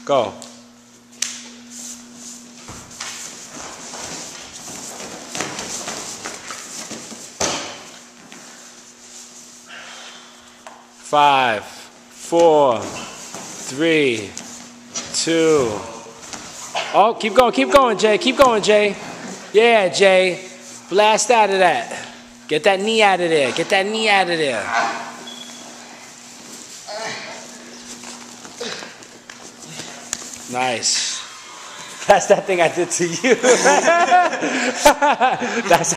Go. Five, 4, 3, 2. Oh, keep going, Jay. Keep going, Jay. Yeah, Jay. Blast out of that. Get that knee out of there. Get that knee out of there. Nice. That's that thing I did to you. That's